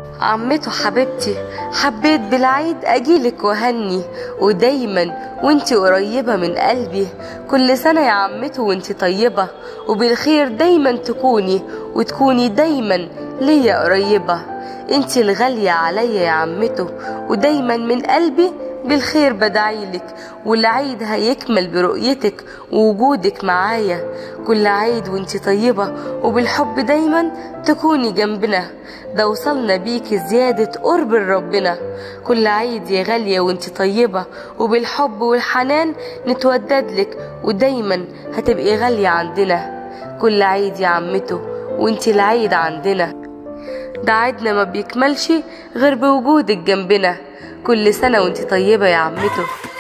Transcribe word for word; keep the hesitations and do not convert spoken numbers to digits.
عمته حبيبتي، حبيت بالعيد اجيلك وهني، ودايما وانتي قريبة من قلبي. كل سنة يا عمته وانتي طيبة، وبالخير دايما تكوني، وتكوني دايما ليا قريبة. انتي الغالية عليا يا عمته، ودايما من قلبي بالخير بدعيلك، والعيد هيكمل برؤيتك ووجودك معايا. كل عيد وانتي طيبة، وبالحب دايما تكوني جنبنا، ده وصلنا بيكي زيادة قرب لربنا. كل عيد يا غالية وانتي طيبة، وبالحب والحنان نتوددلك، ودايما هتبقي غالية عندنا. كل عيد يا عمته وانتي العيد عندنا، ده عيدنا ما بيكملش غير بوجودك جنبنا. كل سنة وانتي طيبة يا عمته.